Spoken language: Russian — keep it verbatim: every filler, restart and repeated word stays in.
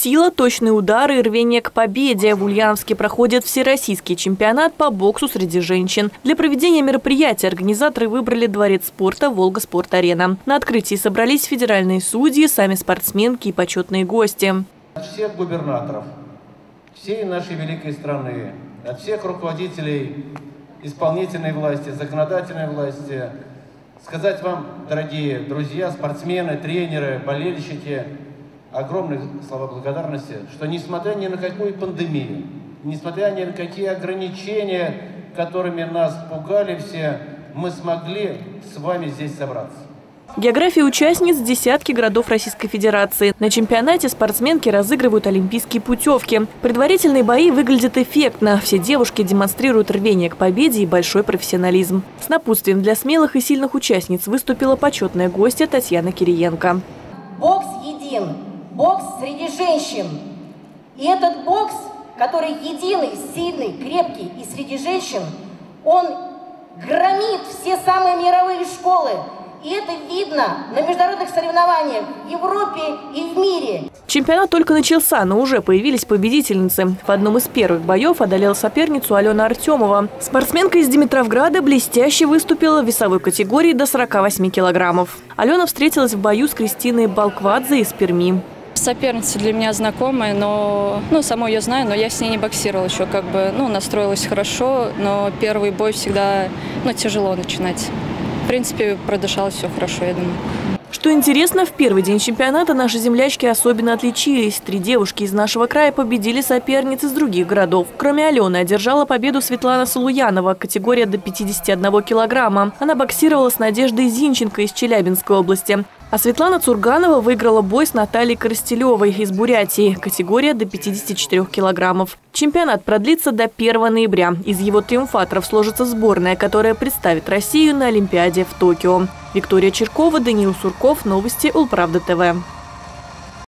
Сила, точные удары и рвение к победе. В Ульяновске проходит всероссийский чемпионат по боксу среди женщин. Для проведения мероприятия организаторы выбрали дворец спорта «Волга Спорт-Арена». На открытии собрались федеральные судьи, сами спортсменки и почетные гости. От всех губернаторов, всей нашей великой страны, от всех руководителей исполнительной власти, законодательной власти, сказать вам, дорогие друзья, спортсмены, тренеры, болельщики, огромные слова благодарности, что несмотря ни на какую пандемию, несмотря ни на какие ограничения, которыми нас пугали все, мы смогли с вами здесь собраться. География участниц – десятки городов Российской Федерации. На чемпионате спортсменки разыгрывают олимпийские путевки. Предварительные бои выглядят эффектно. Все девушки демонстрируют рвение к победе и большой профессионализм. С напутствием для смелых и сильных участниц выступила почетная гостья Татьяна Кириенко. Бокс един. Бокс среди женщин. И этот бокс, который единый, сильный, крепкий и среди женщин, он громит все самые мировые школы. И это видно на международных соревнованиях в Европе и в мире. Чемпионат только начался, но уже появились победительницы. В одном из первых боев одолела соперницу Алена Артемова. Спортсменка из Димитровграда блестяще выступила в весовой категории до сорока восьми килограммов. Алена встретилась в бою с Кристиной Балквадзе из Перми. Соперница для меня знакомая, но ну, самой ее знаю, но я с ней не боксировала еще, как бы, ну, настроилась хорошо, но первый бой всегда, ну, тяжело начинать. В принципе, продышалось все хорошо, я думаю. Что интересно, в первый день чемпионата наши землячки особенно отличились. Три девушки из нашего края победили соперниц из других городов. Кроме Алены, одержала победу Светлана Салуянова, категория до пятидесяти одного килограмма. Она боксировала с Надеждой Зинченко из Челябинской области. А Светлана Цурганова выиграла бой с Натальей Коростелевой из Бурятии, категория до пятидесяти четырёх килограммов. Чемпионат продлится до первого ноября. Из его триумфаторов сложится сборная, которая представит Россию на Олимпиаде в Токио. Виктория Черкова, Даниил Сурков, новости Улправда ТВ.